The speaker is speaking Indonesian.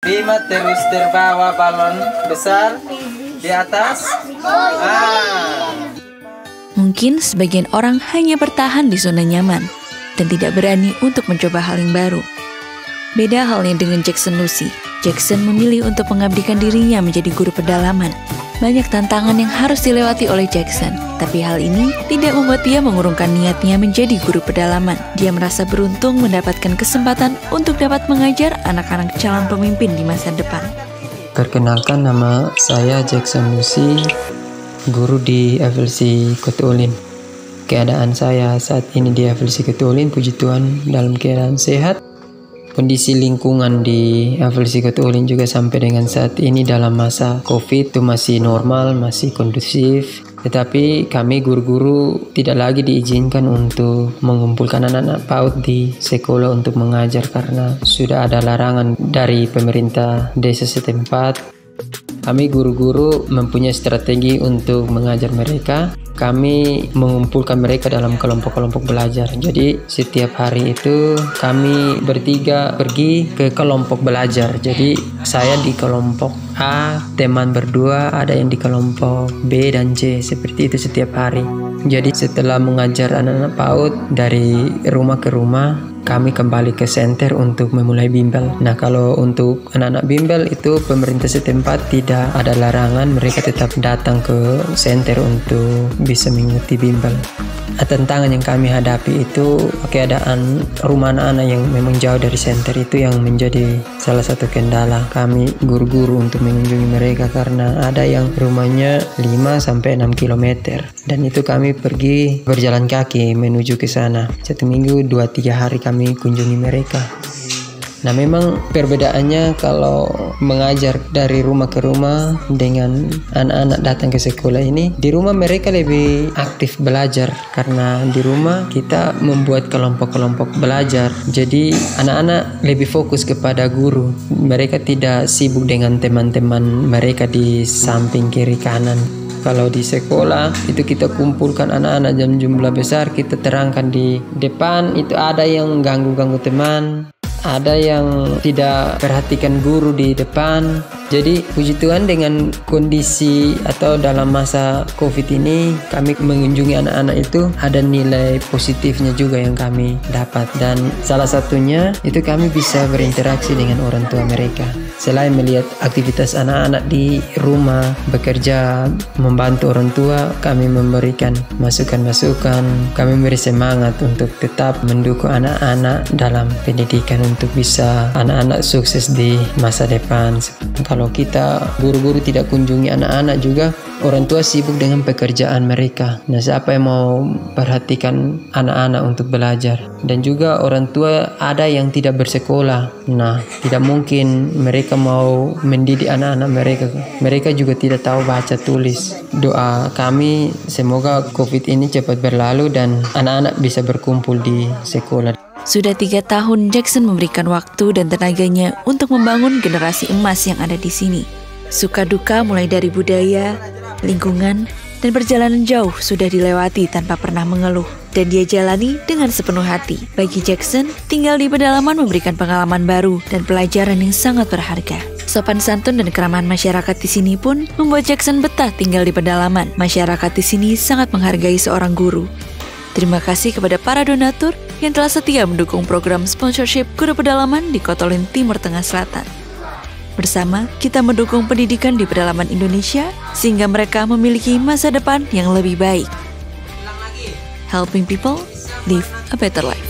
Bima terus terbawa balon besar di atas. Mungkin sebagian orang hanya bertahan di zona nyaman dan tidak berani untuk mencoba hal yang baru. Beda halnya dengan Jackson Lucy. Jackson memilih untuk mengabdikan dirinya menjadi guru pedalaman. Banyak tantangan yang harus dilewati oleh Jackson, tapi hal ini tidak membuat dia mengurungkan niatnya menjadi guru pedalaman. Dia merasa beruntung mendapatkan kesempatan untuk dapat mengajar anak-anak calon pemimpin di masa depan. Perkenalkan, nama saya Jackson Lucy, guru di FLC Kota-Ulin. Keadaan saya saat ini di FLC Kota-Ulin, puji Tuhan, dalam keadaan sehat. Kondisi lingkungan di FLC Kota-Ulin juga sampai dengan saat ini dalam masa COVID itu masih normal, masih kondusif. Tetapi kami guru-guru tidak lagi diizinkan untuk mengumpulkan anak-anak PAUD di sekolah untuk mengajar karena sudah ada larangan dari pemerintah desa setempat. Kami guru-guru mempunyai strategi untuk mengajar mereka. Kami mengumpulkan mereka dalam kelompok-kelompok belajar. Jadi setiap hari itu kami bertiga pergi ke kelompok belajar. Jadi saya di kelompok A, teman berdua ada yang di kelompok B dan C. Seperti itu setiap hari. Jadi setelah mengajar anak-anak PAUD dari rumah ke rumah, kami kembali ke center untuk memulai bimbel. Nah, kalau untuk anak-anak bimbel itu pemerintah setempat tidak ada larangan, mereka tetap datang ke center untuk bisa mengikuti bimbel. Tantangan yang kami hadapi itu keadaan rumah anak-anak yang memang jauh dari center itu yang menjadi salah satu kendala kami guru-guru untuk mengunjungi mereka karena ada yang rumahnya 5-6 kilometer dan itu kami pergi berjalan kaki menuju ke sana. 1 minggu 2-3 hari kami kunjungi mereka. Nah, memang perbedaannya kalau mengajar dari rumah ke rumah dengan anak-anak datang ke sekolah ini, di rumah mereka lebih aktif belajar karena di rumah kita membuat kelompok-kelompok belajar. Jadi anak-anak lebih fokus kepada guru. Mereka tidak sibuk dengan teman-teman mereka di samping kiri kanan. Kalau di sekolah itu kita kumpulkan anak-anak dalam jumlah besar, kita terangkan di depan, itu ada yang ganggu-ganggu teman, ada yang tidak perhatikan guru di depan. Jadi puji Tuhan dengan kondisi atau dalam masa COVID ini kami mengunjungi anak-anak itu ada nilai positifnya juga yang kami dapat. Dan salah satunya itu kami bisa berinteraksi dengan orang tua mereka. Selain melihat aktivitas anak-anak di rumah bekerja membantu orang tua, kami memberikan masukan-masukan, kami memberi semangat untuk tetap mendukung anak-anak dalam pendidikan untuk bisa anak-anak sukses di masa depan. Kalau kita guru-guru tidak kunjungi anak-anak juga, orang tua sibuk dengan pekerjaan mereka. Nah, siapa yang mau perhatikan anak-anak untuk belajar? Dan juga orang tua ada yang tidak bersekolah. Nah, tidak mungkin mereka mau mendidik anak-anak mereka. Mereka juga tidak tahu baca tulis. Doa kami semoga COVID ini cepat berlalu dan anak-anak bisa berkumpul di sekolah. Sudah 3 tahun Jackson memberikan waktu dan tenaganya untuk membangun generasi emas yang ada di sini. Suka duka mulai dari budaya, lingkungan, dan perjalanan jauh sudah dilewati tanpa pernah mengeluh. Dan dia jalani dengan sepenuh hati. Bagi Jackson, tinggal di pedalaman memberikan pengalaman baru dan pelajaran yang sangat berharga. Sopan santun dan keramahan masyarakat di sini pun membuat Jackson betah tinggal di pedalaman. Masyarakat di sini sangat menghargai seorang guru. Terima kasih kepada para donatur yang telah setia mendukung program sponsorship guru pedalaman di Kota-Ulin Timur Tengah Selatan. Bersama, kita mendukung pendidikan di pedalaman Indonesia sehingga mereka memiliki masa depan yang lebih baik. Helping people live a better life.